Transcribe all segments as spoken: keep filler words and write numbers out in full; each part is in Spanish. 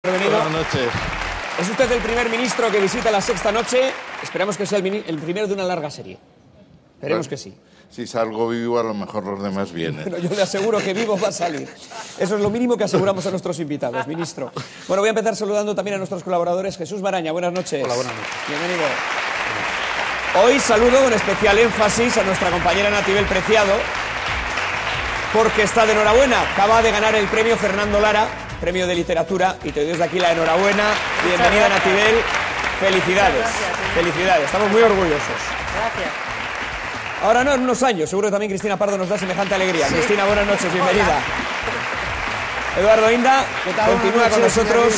Bienvenido. Buenas noches. Es usted el primer ministro que visita la Sexta Noche. Esperamos que sea el, el primero de una larga serie. Esperemos bueno, que sí. Si salgo vivo, a lo mejor los demás vienen. Bueno, yo le aseguro que vivo va a salir. Eso es lo mínimo que aseguramos a nuestros invitados, ministro. Bueno, voy a empezar saludando también a nuestros colaboradores. Jesús Maraña, buenas noches. Hola, buenas noches. Bienvenido. Hoy saludo con especial énfasis a nuestra compañera Natibel Preciado, porque está de enhorabuena. Acaba de ganar el premio Fernando Lara, premio de literatura, y te doy desde aquí la enhorabuena. Bienvenida, Natibel. Felicidades. Gracias. Felicidades. Estamos muy orgullosos. Gracias. Ahora no, en unos años. Seguro que también Cristina Pardo nos da semejante alegría. Sí. Cristina, buenas noches. Bienvenida. Hola. Eduardo Inda continúa con nosotros.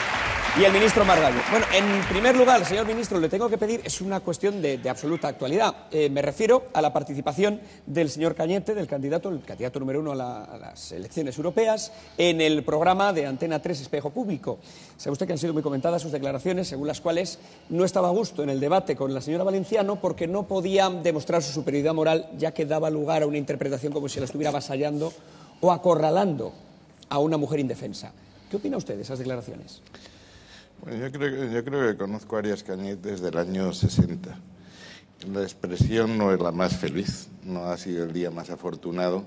Y el ministro Margallo. Bueno, en primer lugar, señor ministro, le tengo que pedir, es una cuestión de, de absoluta actualidad. Eh, me refiero a la participación del señor Cañete, del candidato, el candidato número uno a, la, a las elecciones europeas, en el programa de Antena tres Espejo Público. Sabe usted que han sido muy comentadas sus declaraciones, según las cuales no estaba a gusto en el debate con la señora Valenciano porque no podía demostrar su superioridad moral, ya que daba lugar a una interpretación como si la estuviera avasallando o acorralando a una mujer indefensa. ¿Qué opina usted de esas declaraciones? Bueno, yo, creo, yo creo que conozco a Arias Cañete desde el año sesenta. La expresión no es la más feliz, no ha sido el día más afortunado,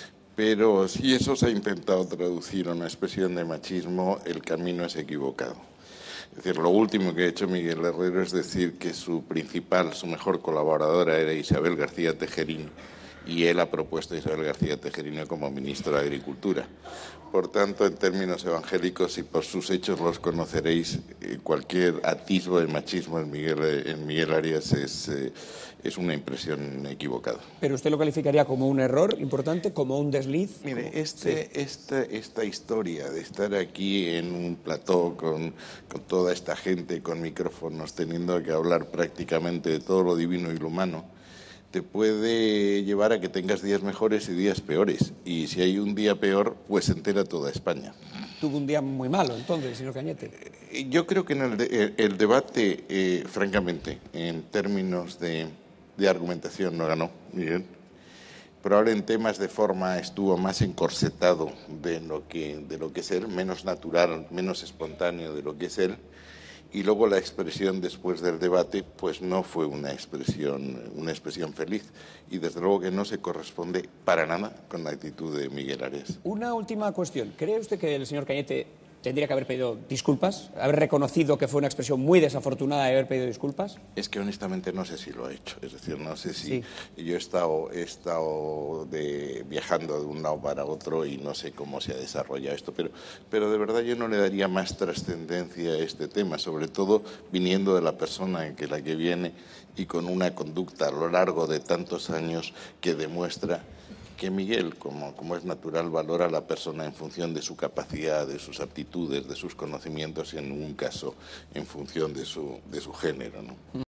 pero si eso se ha intentado traducir a una expresión de machismo, el camino es equivocado. Es decir, lo último que ha hecho Miguel Herrero es decir que su principal, su mejor colaboradora era Isabel García Tejerino, y él ha propuesto a Isabel García Tejerino como ministro de Agricultura. Por tanto, en términos evangélicos, y por sus hechos los conoceréis, eh, cualquier atisbo de machismo en Miguel, en Miguel Arias es, eh, es una impresión equivocada. ¿Pero usted lo calificaría como un error importante, como un desliz? Mire, como... este, sí. esta, esta historia de estar aquí en un plató con, con toda esta gente, con micrófonos, teniendo que hablar prácticamente de todo lo divino y lo humano, te puede llevar a que tengas días mejores y días peores. Y si hay un día peor, pues se entera toda España. Tuvo un día muy malo, entonces, señor Cañete. Yo creo que en el, de, el debate, eh, francamente, en términos de, de argumentación, no ganó, Miguel. Pero ahora en temas de forma estuvo más encorsetado de lo que, de lo que es él, menos natural, menos espontáneo de lo que es él. Y luego la expresión después del debate, pues no fue una expresión, una expresión feliz. Y desde luego que no se corresponde para nada con la actitud de Miguel Arias. Una última cuestión. ¿Cree usted que el señor Cañete tendría que haber pedido disculpas? ¿Haber reconocido que fue una expresión muy desafortunada y haber pedido disculpas? Es que honestamente no sé si lo ha hecho. Es decir, no sé si... Sí. Yo he estado, he estado de, viajando de un lado para otro y no sé cómo se ha desarrollado esto, pero, pero de verdad yo no le daría más trascendencia a este tema, sobre todo viniendo de la persona en que la que viene y con una conducta a lo largo de tantos años que demuestra que Miguel, como, como es natural, valora a la persona en función de su capacidad, de sus aptitudes, de sus conocimientos y en un caso en función de su, de su género, ¿no?